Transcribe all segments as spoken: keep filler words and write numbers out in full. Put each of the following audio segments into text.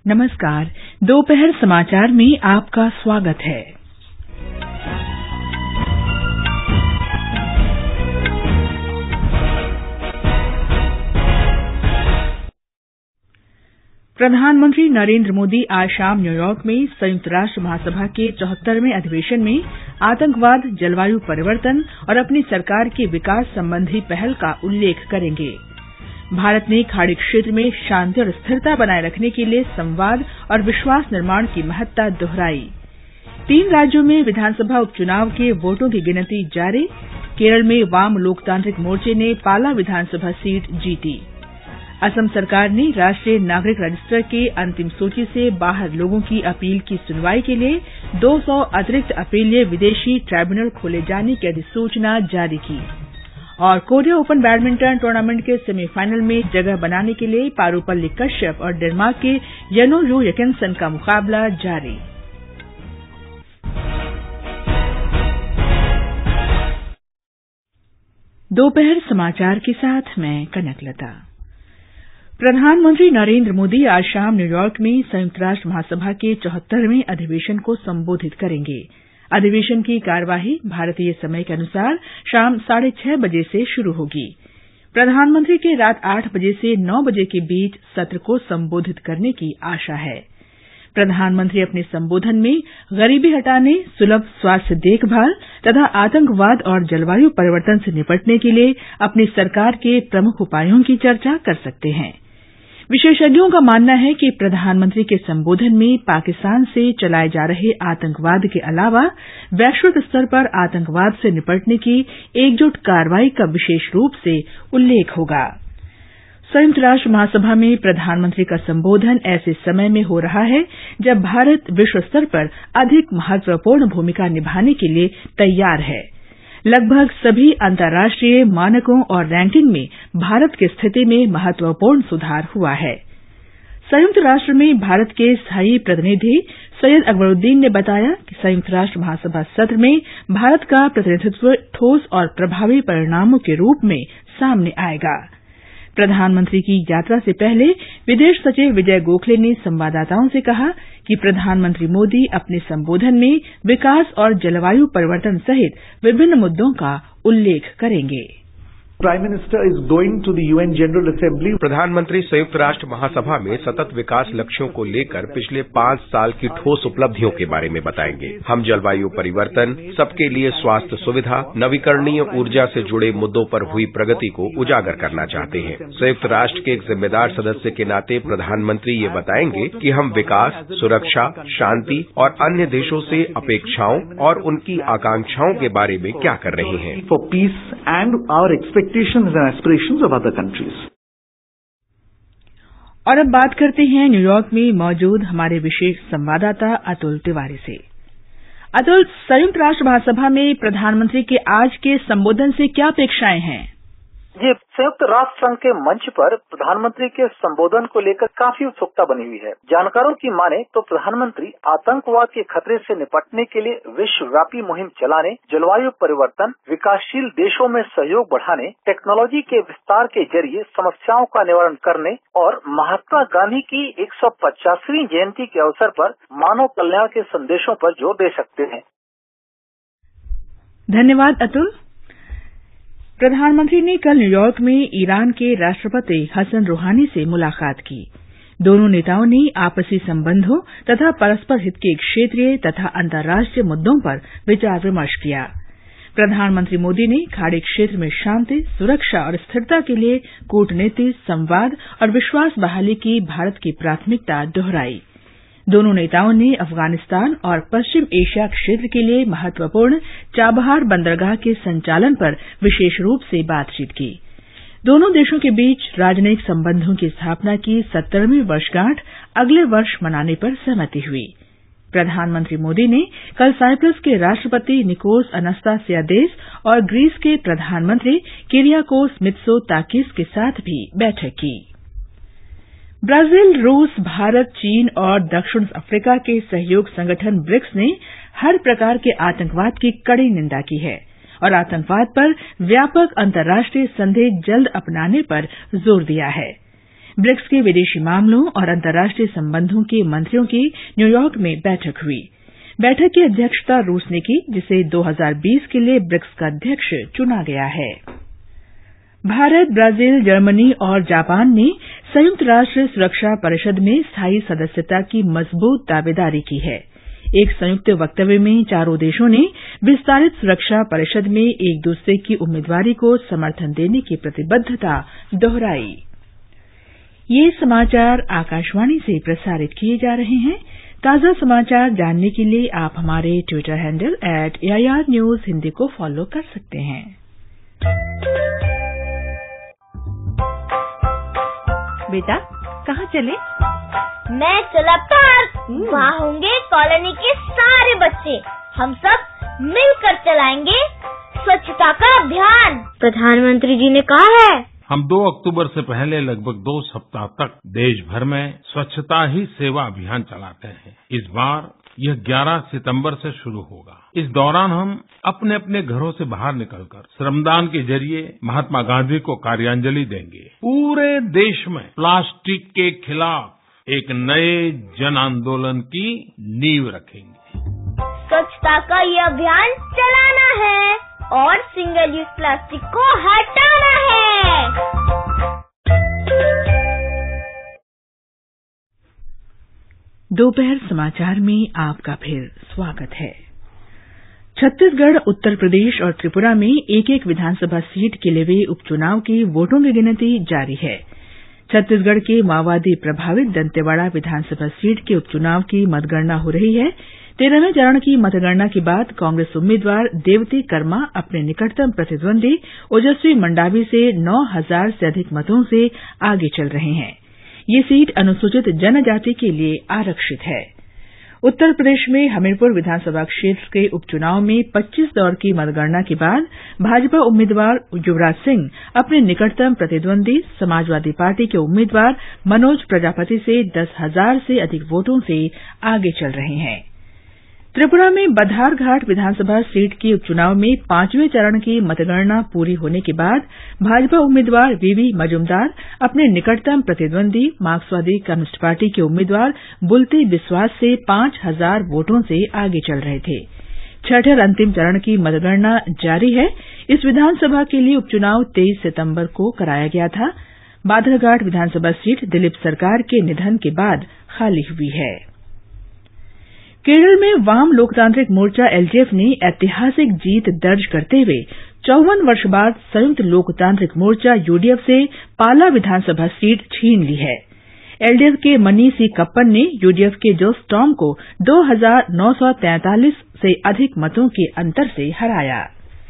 नमस्कार, दोपहर समाचार में आपका स्वागत है। प्रधानमंत्री नरेंद्र मोदी आज शाम न्यूयॉर्क में संयुक्त राष्ट्र महासभा के चौहत्तरवें अधिवेशन में आतंकवाद, जलवायु परिवर्तन और अपनी सरकार के विकास संबंधी पहल का उल्लेख करेंगे। भारत ने खाड़ी क्षेत्र में शांति और स्थिरता बनाए रखने के लिए संवाद और विश्वास निर्माण की महत्ता दोहराई। तीन राज्यों में विधानसभा उपचुनाव के वोटों की गिनती जारी। केरल में वाम लोकतांत्रिक मोर्चे ने पाला विधानसभा सीट जीती। असम सरकार ने राष्ट्रीय नागरिक रजिस्टर के अंतिम सूची से बाहर लोगों की अपील की सुनवाई के लिए दो सौ अतिरिक्त अपीलीय विदेशी ट्राइब्यूनल खोले जाने की अधिसूचना जारी की। और कोरिया ओपन बैडमिंटन टूर्नामेंट के सेमीफाइनल में जगह बनाने के लिए पारुपल्ली कश्यप और डेनमार्क के यनो यू यकिन्सन का मुकाबला जारी। दोपहर समाचार के साथ मैं कनकलता। प्रधानमंत्री नरेंद्र मोदी आज शाम न्यूयॉर्क में संयुक्त राष्ट्र महासभा के चौहत्तरवें अधिवेशन को संबोधित करेंगे। अधिवेशन की कार्यवाही भारतीय समय के अनुसार शाम साढ़े छह बजे से शुरू होगी। प्रधानमंत्री के रात आठ बजे से नौ बजे के बीच सत्र को संबोधित करने की आशा है। प्रधानमंत्री अपने संबोधन में गरीबी हटाने, सुलभ स्वास्थ्य देखभाल तथा आतंकवाद और जलवायु परिवर्तन से निपटने के लिए अपनी सरकार के प्रमुख उपायों की चर्चा कर सकते हैं। विशेषज्ञों का मानना है कि प्रधानमंत्री के संबोधन में पाकिस्तान से चलाए जा रहे आतंकवाद के अलावा वैश्विक स्तर पर आतंकवाद से निपटने की एकजुट कार्रवाई का विशेष रूप से उल्लेख होगा। संयुक्त राष्ट्र महासभा में प्रधानमंत्री का संबोधन ऐसे समय में हो रहा है जब भारत विश्व स्तर पर अधिक महत्वपूर्ण भूमिका निभाने के लिए तैयार है। लगभग सभी अंतर्राष्ट्रीय मानकों और रैंकिंग में भारत की स्थिति में महत्वपूर्ण सुधार हुआ है। संयुक्त राष्ट्र में भारत के स्थायी प्रतिनिधि सैयद अकबरुद्दीन ने बताया कि संयुक्त राष्ट्र महासभा सत्र में भारत का प्रतिनिधित्व ठोस और प्रभावी परिणामों के रूप में सामने आएगा। प्रधानमंत्री की यात्रा से पहले विदेश सचिव विजय गोखले ने संवाददाताओं से कहा कि प्रधानमंत्री मोदी अपने संबोधन में विकास और जलवायु परिवर्तन सहित विभिन्न मुद्दों का उल्लेख करेंगे। Prime minister is going to the UN general assembly. प्रधानमंत्री संयुक्त राष्ट्र महासभा में सतत विकास लक्ष्यों को लेकर पिछले पांच साल की ठोस उपलब्धियों के बारे में बताएंगे। हम जलवायु परिवर्तन, सबके लिए स्वास्थ्य सुविधा, नवीकरणीय ऊर्जा से जुड़े मुद्दों पर हुई प्रगति को उजागर करना चाहते हैं। संयुक्त राष्ट्र के एक जिम्मेदार सदस्य के नाते प्रधानमंत्री ये बताएंगे कि हम विकास, सुरक्षा, शांति और अन्य देशों से अपेक्षाओं और उनकी आकांक्षाओं के बारे में क्या कर रहे हैं। For peace and our expectations and aspirations of other countries. और अब बात करते हैं न्यूयॉर्क में मौजूद हमारे विशेष संवाददाता अतुल तिवारी से। अतुल, संयुक्त राष्ट्र महासभा में प्रधानमंत्री के आज के संबोधन से क्या अपेक्षाएं हैं? ये संयुक्त राष्ट्र संघ के मंच पर प्रधानमंत्री के संबोधन को लेकर काफी उत्सुकता बनी हुई है। जानकारों की माने तो प्रधानमंत्री आतंकवाद के खतरे से निपटने के लिए विश्वव्यापी मुहिम चलाने, जलवायु परिवर्तन, विकासशील देशों में सहयोग बढ़ाने, टेक्नोलॉजी के विस्तार के जरिए समस्याओं का निवारण करने और महात्मा गांधी की एक सौ पचासवीं जयंती के अवसर पर मानव कल्याण के संदेशों पर जोर दे सकते हैं। धन्यवाद अतुल। प्रधानमंत्री ने कल न्यूयॉर्क में ईरान के राष्ट्रपति हसन रूहानी से मुलाकात की। दोनों नेताओं ने आपसी संबंधों तथा परस्पर हित के क्षेत्रीय तथा अंतर्राष्ट्रीय मुद्दों पर विचार विमर्श किया। प्रधानमंत्री मोदी ने खाड़ी क्षेत्र में शांति, सुरक्षा और स्थिरता के लिए कूटनीति, संवाद और विश्वास बहाली की भारत की प्राथमिकता दोहराई। दोनों नेताओं ने अफगानिस्तान और पश्चिम एशिया क्षेत्र के लिए महत्वपूर्ण चाबहार बंदरगाह के संचालन पर विशेष रूप से बातचीत की। दोनों देशों के बीच राजनयिक संबंधों की स्थापना की सत्तरवीं वर्षगांठ अगले वर्ष मनाने पर सहमति हुई। प्रधानमंत्री मोदी ने कल साइप्रस के राष्ट्रपति निकोस अनस्तासियादेस और ग्रीस के प्रधानमंत्री किरियाकोस मित्सोताकिस के साथ भी बैठक की। ब्राजील, रूस, भारत, चीन और दक्षिण अफ्रीका के सहयोग संगठन ब्रिक्स ने हर प्रकार के आतंकवाद की कड़ी निंदा की है और आतंकवाद पर व्यापक अंतर्राष्ट्रीय संधि जल्द अपनाने पर जोर दिया है। ब्रिक्स के विदेशी मामलों और अंतर्राष्ट्रीय संबंधों के मंत्रियों की न्यूयॉर्क में बैठक हुई। बैठक की अध्यक्षता रूस ने की, जिसे दो हज़ार बीस के लिए ब्रिक्स का अध्यक्ष चुना गया है। भारत, ब्राजील, जर्मनी और जापान ने संयुक्त राष्ट्र सुरक्षा परिषद में स्थायी सदस्यता की मजबूत दावेदारी की है। एक संयुक्त वक्तव्य में चारों देशों ने विस्तारित सुरक्षा परिषद में एक दूसरे की उम्मीदवारी को समर्थन देने की प्रतिबद्धता दोहराई। ये समाचार आकाशवाणी से प्रसारित किए जा रहे हैं। ताजा समाचार जानने के लिए आप हमारे Twitter handle at AIR news Hindi को फॉलो कर सकते हैं। बेटा, कहाँ चले? मैं चला पार्क। वहाँ होंगे कॉलोनी के सारे बच्चे। हम सब मिलकर चलाएंगे स्वच्छता का अभियान। प्रधानमंत्री जी ने कहा है हम दो अक्टूबर से पहले लगभग दो सप्ताह तक देश भर में स्वच्छता ही सेवा अभियान चलाते हैं। इस बार यह ग्यारह सितंबर से शुरू होगा। इस दौरान हम अपने अपने घरों से बाहर निकलकर श्रमदान के जरिए महात्मा गांधी को कार्यांजलि देंगे। पूरे देश में प्लास्टिक के खिलाफ एक नए जन आंदोलन की नींव रखेंगे। स्वच्छता का ये अभियान चलाना है और सिंगल यूज प्लास्टिक को हटाना है। दोपहर समाचार में आपका फिर स्वागत है। छत्तीसगढ़, उत्तर प्रदेश और त्रिपुरा में एक एक विधानसभा सीट के लिए हुए उपचुनाव की वोटों की गिनती जारी है। छत्तीसगढ़ के माओवादी प्रभावित दंतेवाड़ा विधानसभा सीट के उपचुनाव की मतगणना हो रही है। तेरहवें चरण की मतगणना के बाद कांग्रेस उम्मीदवार देवती कर्मा अपने निकटतम प्रतिद्वंदी ओजस्वी मंडावी से नौ हजार से अधिक मतों से आगे चल रहे हैं। ये सीट अनुसूचित जनजाति के लिए आरक्षित है। उत्तर प्रदेश में हमीरपुर विधानसभा क्षेत्र के उपचुनाव में पच्चीस दौर की मतगणना के बाद भाजपा उम्मीदवार युवराज सिंह अपने निकटतम प्रतिद्वंदी समाजवादी पार्टी के उम्मीदवार मनोज प्रजापति से दस हजार से अधिक वोटों से आगे चल रहे हैं। त्रिपुरा में बधारघाट विधानसभा सीट के उपचुनाव में पांचवें चरण की मतगणना पूरी होने के बाद भाजपा उम्मीदवार वीवी मजुमदार अपने निकटतम प्रतिद्वंदी मार्क्सवादी कम्युनिस्ट पार्टी के उम्मीदवार बुलती बिस्वास से पांच हजार वोटों से आगे चल रहे थे। छठे और अंतिम चरण की मतगणना जारी है। इस विधानसभा के लिए उपचुनाव तेईस सितंबर को कराया गया था। बधारघाट विधानसभा सीट दिलीप सरकार के निधन के बाद खाली हुई है। केरल में वाम लोकतांत्रिक मोर्चा एलडीएफ ने ऐतिहासिक जीत दर्ज करते हुए चौवन वर्ष बाद संयुक्त लोकतांत्रिक मोर्चा यूडीएफ से पाला विधानसभा सीट छीन ली है। एलडीएफ के मनी सी कप्पन ने यूडीएफ के जोस टॉम को दो हजार नौ सौ तैंतालीस से अधिक मतों के अंतर से हराया।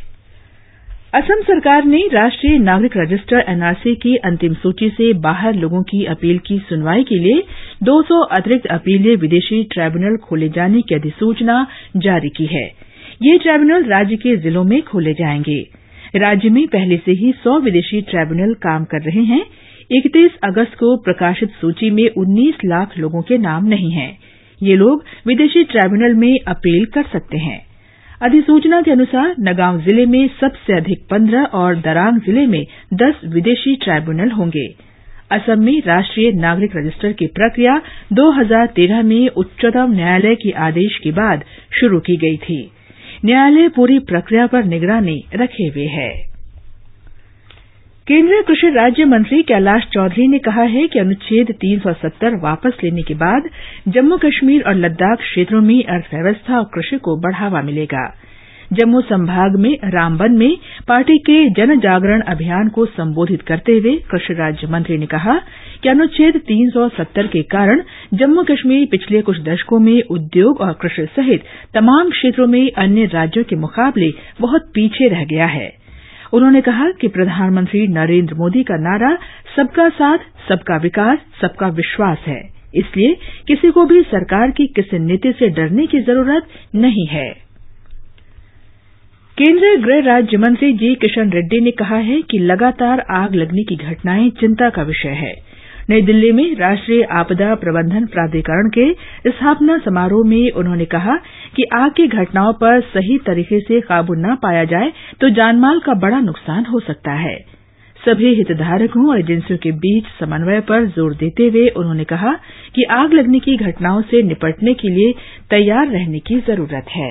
असम सरकार ने राष्ट्रीय नागरिक रजिस्टर एनआरसी की अंतिम सूची से बाहर लोगों की अपील की सुनवाई के लिए दो सौ अतिरिक्त अपीलीय विदेशी ट्राइब्यूनल खोले जाने की अधिसूचना जारी की है। ये ट्राइब्यूनल राज्य के जिलों में खोले जाएंगे। राज्य में पहले से ही सौ विदेशी ट्राइब्यूनल काम कर रहे हैं। इकतीस अगस्त को प्रकाशित सूची में उन्नीस लाख लोगों के नाम नहीं हैं। ये लोग विदेशी ट्राइब्यूनल में अपील कर सकते हैं। अधिसूचना के अनुसार नगांव जिले में सबसे अधिक पंद्रह और दरांग जिले में दस विदेशी ट्राइब्यूनल होंगे। असम में राष्ट्रीय नागरिक रजिस्टर की प्रक्रिया दो हजार तेरह में उच्चतम न्यायालय के आदेश के बाद शुरू की गई थी। न्यायालय पूरी प्रक्रिया पर निगरानी रखे हुए है। केंद्रीय कृषि राज्य मंत्री कैलाश चौधरी ने कहा है कि अनुच्छेद तीन सौ सत्तर वापस लेने के बाद जम्मू कश्मीर और लद्दाख क्षेत्रों में अर्थव्यवस्था और कृषि को बढ़ावा मिलेगा। जम्मू संभाग में रामबन में पार्टी के जन जागरण अभियान को संबोधित करते हुए कृषि राज्य मंत्री ने कहा कि अनुच्छेद तीन सौ सत्तर के कारण जम्मू कश्मीर पिछले कुछ दशकों में उद्योग और कृषि सहित तमाम क्षेत्रों में अन्य राज्यों के मुकाबले बहुत पीछे रह गया है। उन्होंने कहा कि प्रधानमंत्री नरेंद्र मोदी का नारा सबका साथ, सबका विकास, सबका विश्वास है। इसलिए किसी को भी सरकार की किसी नीति से डरने की जरूरत नहीं है। केंद्रीय गृह राज्य मंत्री जी किशन रेड्डी ने कहा है कि लगातार आग लगने की घटनाएं चिंता का विषय है। नई दिल्ली में राष्ट्रीय आपदा प्रबंधन प्राधिकरण के स्थापना समारोह में उन्होंने कहा कि आग की घटनाओं पर सही तरीके से काबू न पाया जाए तो जानमाल का बड़ा नुकसान हो सकता है। सभी हितधारकों और एजेंसियों के बीच समन्वय पर जोर देते हुए उन्होंने कहा कि आग लगने की घटनाओं से निपटने के लिए तैयार रहने की जरूरत है।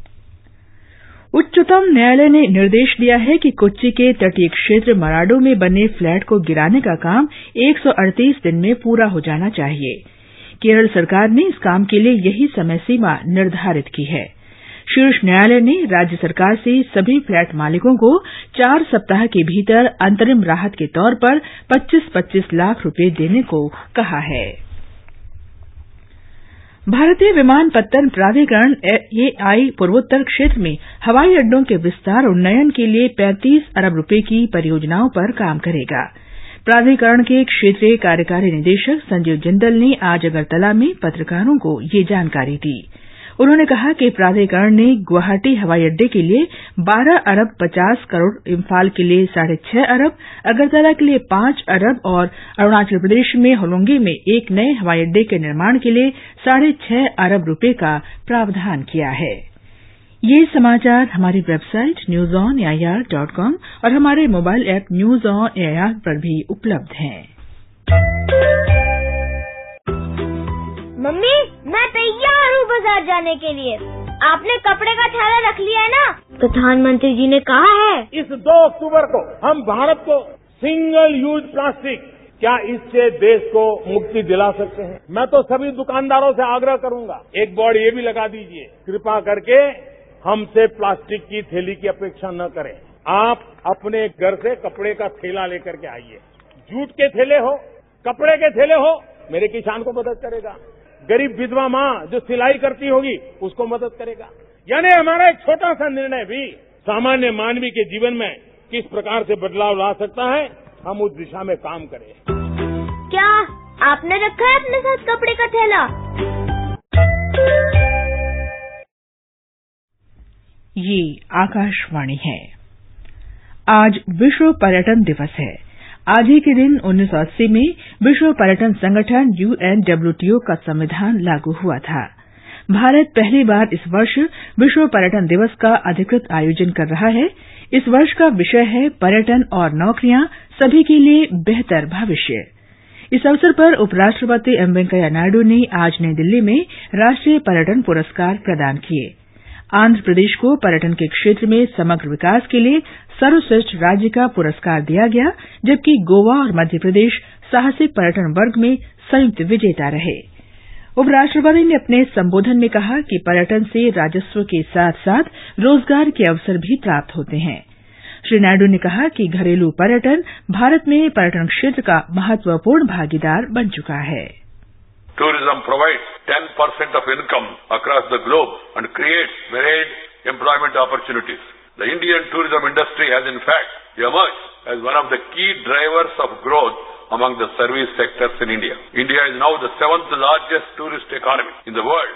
उच्चतम न्यायालय ने निर्देश दिया है कि कोच्चि के तटीय क्षेत्र मराडो में बने फ्लैट को गिराने का काम एक सौ अड़तीस दिन में पूरा हो जाना चाहिए। केरल सरकार ने इस काम के लिए यही समय सीमा निर्धारित की है। शीर्ष न्यायालय ने राज्य सरकार से सभी फ्लैट मालिकों को चार सप्ताह के भीतर अंतरिम राहत के तौर पर पच्चीस पच्चीस लाख रुपए देने को कहा है। भारतीय विमानपत्तन प्राधिकरण एआई पूर्वोत्तर क्षेत्र में हवाई अड्डों के विस्तार और उन्नयन के लिए पैंतीस अरब रुपए की परियोजनाओं पर काम करेगा। प्राधिकरण के क्षेत्रीय कार्यकारी निदेशक संजीव जिंदल ने आज अगरतला में पत्रकारों को ये जानकारी दी। उन्होंने कहा कि प्राधिकरण ने गुवाहाटी हवाई अड्डे के लिए बारह अरब पचास करोड़, इम्फाल के लिए साढ़े छह अरब, अगरतला के लिए पांच अरब और अरुणाचल प्रदेश में होलोंगी में एक नए हवाई अड्डे के निर्माण के लिए साढ़े छह अरब रुपए का प्रावधान किया है। ये समाचार हमारी website news on AIR dot com और हमारे mobile app news on AIR पर भी उपलब्ध हैं। मम्मी, मैं तैयार हूँ बाजार जाने के लिए। आपने कपड़े का थैला रख लिया है ना? प्रधानमंत्री जी ने कहा है इस दो अक्टूबर को हम भारत को सिंगल यूज प्लास्टिक, क्या इससे देश को मुक्ति दिला सकते हैं? मैं तो सभी दुकानदारों से आग्रह करूंगा, एक बोर्ड ये भी लगा दीजिए, कृपा करके हमसे प्लास्टिक की थैली की अपेक्षा न करें। आप अपने घर से कपड़े का थैला लेकर के आइए। जूट के थैले हो, कपड़े के थैले हो, मेरे किसान को मदद करेगा। गरीब विधवा माँ जो सिलाई करती होगी उसको मदद करेगा। यानी हमारा एक छोटा सा निर्णय भी सामान्य मानवी के जीवन में किस प्रकार से बदलाव ला सकता है, हम उस दिशा में काम करें। क्या आपने रखा है अपने साथ कपड़े का थैला? ये आकाशवाणी है। आज विश्व पर्यटन दिवस है। आज ही के दिन उन्नीस सौ अस्सी में विश्व पर्यटन संगठन यूएनडब्ल्यूटीओ का संविधान लागू हुआ था। भारत पहली बार इस वर्ष विश्व पर्यटन दिवस का अधिकृत आयोजन कर रहा है। इस वर्ष का विषय है पर्यटन और नौकरियां, सभी के लिए बेहतर भविष्य। इस अवसर पर उपराष्ट्रपति एम वेंकैया नायडू ने आज नई दिल्ली में राष्ट्रीय पर्यटन पुरस्कार प्रदान किए। आंध्र प्रदेश को पर्यटन के क्षेत्र में समग्र विकास के लिए सर्वश्रेष्ठ राज्य का पुरस्कार दिया गया, जबकि गोवा और मध्य प्रदेश साहसिक पर्यटन वर्ग में संयुक्त विजेता रहे। उपराष्ट्रपति ने अपने संबोधन में कहा कि पर्यटन से राजस्व के साथ साथ रोजगार के अवसर भी प्राप्त होते हैं। श्री नायडू ने कहा कि घरेलू पर्यटन भारत में पर्यटन क्षेत्र का महत्वपूर्ण भागीदार बन चुका है। Tourism provides ten percent of income across the globe and creates varied employment opportunities. The Indian tourism industry has in fact emerged as one of the key drivers of growth among the service sectors in India. India is now the seventh largest tourist economy in the world.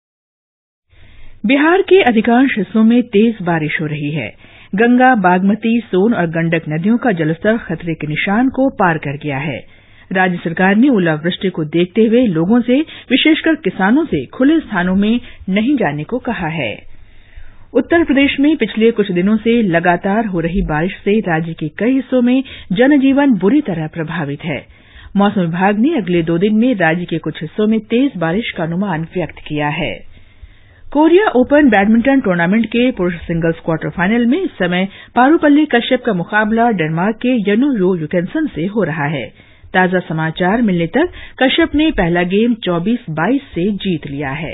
Bihar के अधिकांश हिस्सों में तेज बारिश हो रही है। गंगा, बागमती, सोन और गंडक नदियों का जलस्तर खतरे के निशान को पार कर गया है। राज्य सरकार ने ओलावृष्टि को देखते हुए लोगों से, विशेषकर किसानों से खुले स्थानों में नहीं जाने को कहा है। उत्तर प्रदेश में पिछले कुछ दिनों से लगातार हो रही बारिश से राज्य के कई हिस्सों में जनजीवन बुरी तरह प्रभावित है। मौसम विभाग ने अगले दो दिन में राज्य के कुछ हिस्सों में तेज बारिश का अनुमान व्यक्त किया है। कोरिया ओपन बैडमिंटन टूर्नामेंट के पुरुष सिंगल्स क्वार्टर फाइनल में इस समय पारूपल्ली कश्यप का मुकाबला डेनमार्क के यनु यो युकेंसन से हो रहा है। ताजा समाचार मिलने तक कश्यप ने पहला गेम चौबीस बाईस से जीत लिया है।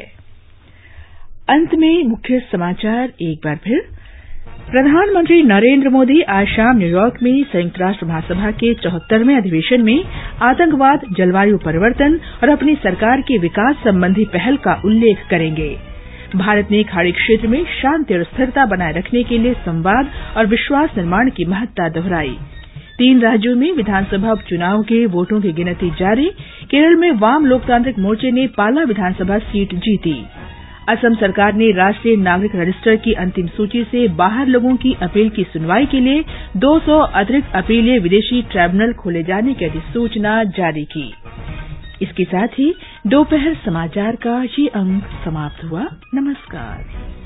अंत में मुख्य समाचार एक बार फिर। प्रधानमंत्री नरेंद्र मोदी आज शाम न्यूयॉर्क में संयुक्त राष्ट्र महासभा के चौहत्तरवें अधिवेशन में आतंकवाद, जलवायु परिवर्तन और अपनी सरकार की विकास संबंधी पहल का उल्लेख करेंगे। भारत ने खाड़ी क्षेत्र में शांति और स्थिरता बनाए रखने के लिए संवाद और विश्वास निर्माण की महत्ता दोहराई। तीन राज्यों में विधानसभा उपचुनाव के वोटों की गिनती जारी। केरल में वाम लोकतांत्रिक मोर्चे ने पाला विधानसभा सीट जीती। असम सरकार ने राष्ट्रीय नागरिक रजिस्टर की अंतिम सूची से बाहर लोगों की अपील की सुनवाई के लिए दो सौ अतिरिक्त अपीलें विदेशी ट्राइब्यूनल खोले जाने की अधिसूचना जारी की। इसके साथ ही दोपहर समाचार का ये अंक समाप्त हुआ। नमस्कार।